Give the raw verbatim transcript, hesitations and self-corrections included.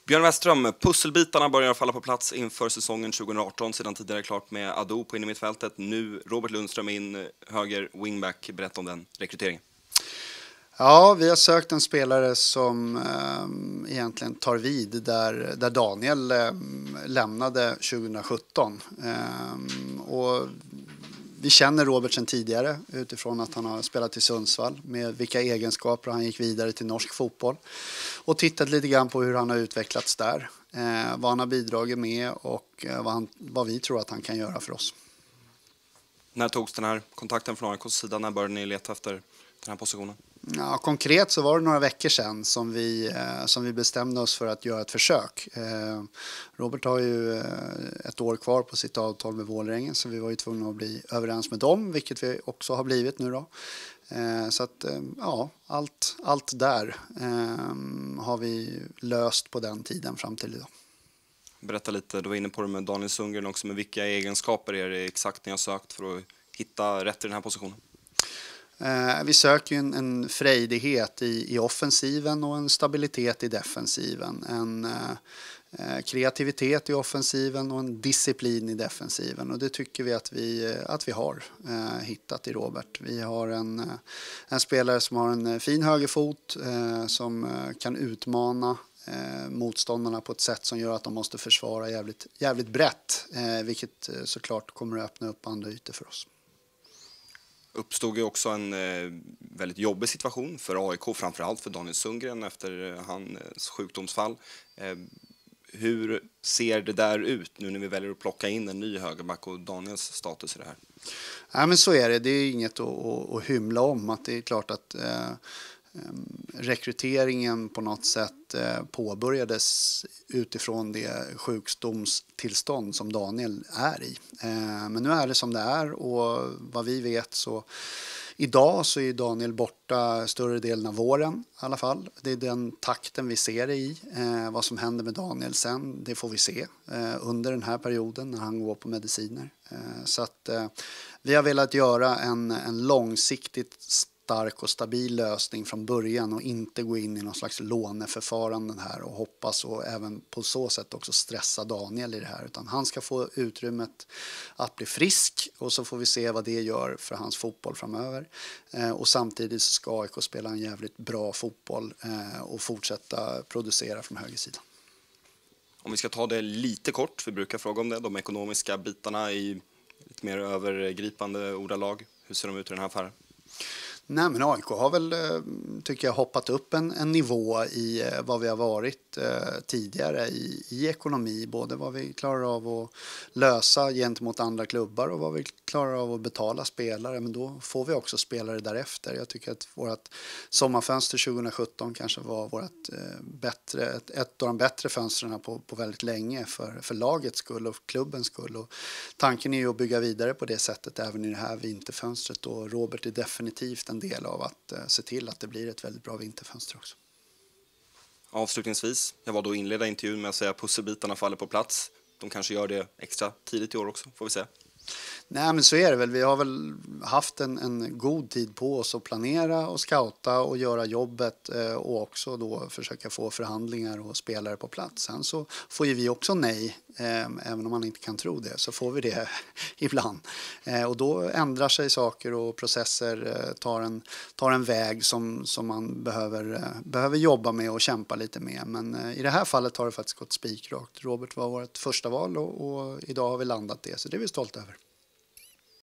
Björn Westström, pusselbitarna börjar falla på plats inför säsongen tjugo arton. Sedan tidigare klart med Ado på innermittfältet. Nu Robert Lundström in, höger wingback. Berätta om den rekryteringen. Ja, vi har sökt en spelare som eh, egentligen tar vid där, där Daniel eh, lämnade tjugo sjutton. Eh, och vi känner Robert sedan tidigare utifrån att han har spelat i Sundsvall med vilka egenskaper han gick vidare till norsk fotboll. Och tittat lite grann på hur han har utvecklats där. Eh, vad han har bidragit med och eh, vad, han, vad vi tror att han kan göra för oss. När togs den här kontakten från A I K:s sida? När började ni leta efter den här positionen? Ja, konkret så var det några veckor sedan som vi, eh, som vi bestämde oss för att göra ett försök. Eh, Robert har ju eh, ett år kvar på sitt avtal med Vålerengen, så vi var ju tvungna att bli överens med dem, vilket vi också har blivit nu då. Eh, så att eh, ja, allt, allt där eh, har vi löst på den tiden fram till idag. Berätta lite, du var inne på det med Daniel Sundgren också, men vilka egenskaper är det exakt ni har sökt för att hitta rätt i den här positionen? Eh, vi söker en, en frejdighet i, i offensiven och en stabilitet i defensiven. En eh, kreativitet i offensiven och en disciplin i defensiven. Och det tycker vi att vi, att vi har eh, hittat i Robert. Vi har en, en spelare som har en fin högerfot eh, som kan utmana eh, motståndarna på ett sätt som gör att de måste försvara jävligt, jävligt brett. Eh, vilket såklart kommer att öppna upp andra ytor för oss. Uppstod ju också en eh, väldigt jobbig situation för A I K, framförallt för Daniel Sundgren efter eh, hans sjukdomsfall. Eh, hur ser det där ut nu när vi väljer att plocka in en ny högerback och Daniels status i det här? Ja, men så är det. Det är inget att, att, att hymla om. Att det är klart att eh, rekryteringen på något sätt eh, påbörjades utifrån det sjukdomstillstånd som Daniel är i. Eh, men nu är det som det är, och vad vi vet så idag så är Daniel borta större delen av våren i alla fall. Det är den takten vi ser i. Eh, vad som händer med Daniel sen, det får vi se eh, under den här perioden när han går på mediciner. Eh, så att eh, vi har velat göra en, en långsiktigt stark och stabil lösning från början och inte gå in i någon slags låneförfaranden här och hoppas och även på så sätt också stressa Daniel i det här, utan han ska få utrymmet att bli frisk och så får vi se vad det gör för hans fotboll framöver. Eh, och samtidigt så ska A I K spela en jävligt bra fotboll eh, och fortsätta producera från högersidan. Om vi ska ta det lite kort, vi brukar fråga om det, de ekonomiska bitarna i lite mer övergripande ordalag. Hur ser de ut i den här affären? Nej, men A I K har väl, tycker jag, hoppat upp en, en nivå i vad vi har varit eh, tidigare i, i ekonomi. Både vad vi klarar av att lösa gentemot andra klubbar och vad vi klarar av att betala spelare. Men då får vi också spelare därefter. Jag tycker att vårt sommarfönster tjugo sjutton kanske var vårt, eh, bättre, ett, ett av de bättre fönstren på, på väldigt länge för, för lagets skull och klubbens skull. Och tanken är ju att bygga vidare på det sättet även i det här vinterfönstret. Och Robert är definitivt en del av att uh, se till att det blir ett väldigt bra vinterfönster också. Avslutningsvis, jag var då inleda intervjun med att säga att pusselbitarna faller på plats. De kanske gör det extra tidigt i år också, får vi se. Nej, men så är det väl. Vi har väl haft en, en god tid på oss att planera och scouta och göra jobbet eh, och också då försöka få förhandlingar och spelare på plats. Sen så får ju vi också nej, eh, även om man inte kan tro det, så får vi det ibland. Eh, och då ändrar sig saker och processer eh, tar, en, tar en väg som, som man behöver, eh, behöver jobba med och kämpa lite med. Men eh, i det här fallet har det faktiskt gått spikrakt. Robert var vårt första val och, och idag har vi landat det, så det är vi stolta över.